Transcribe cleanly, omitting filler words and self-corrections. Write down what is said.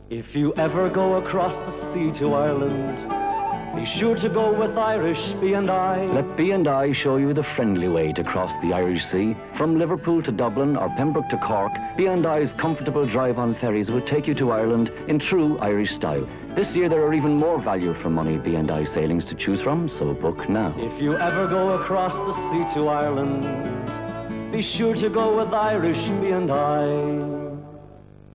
If you ever go across the sea to Ireland, be sure to go with Irish B&I. Let B&I show you the friendly way to cross the Irish Sea. From Liverpool to Dublin or Pembroke to Cork, B&I's comfortable drive on ferries will take you to Ireland in true Irish style. This year there are even more value for money B&I sailings to choose from, so book now. If you ever go across the sea to Ireland, be sure to go with Irish B&I.